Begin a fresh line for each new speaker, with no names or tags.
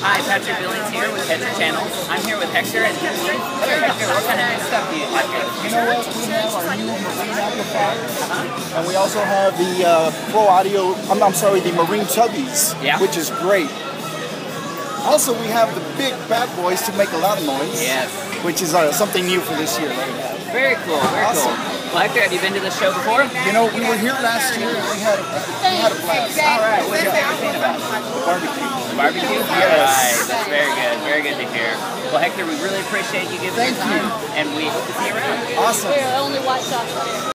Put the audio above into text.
Hi, Patrick Billings here with Hector Channel. I'm here with Hector and Hector, what kind of new stuff do you have here?
You know what? We have our new marine amplifier, and we also have the Pro Audio, the Marine Tubbies, which is great. Also, we have the big bad boys to make a lot of noise, which is something new for this year right now.
Very cool, very cool. Well, Hector, have you been to this show before?
You know, we were here last year and we had a blast.
All right, what did you think about it?
Barbecue.
Barbecue?
Yes.
All right, that's very good to hear. Well, Hector, we really appreciate you giving your time, and we hope to see you around.
Awesome.
We're only watch shots.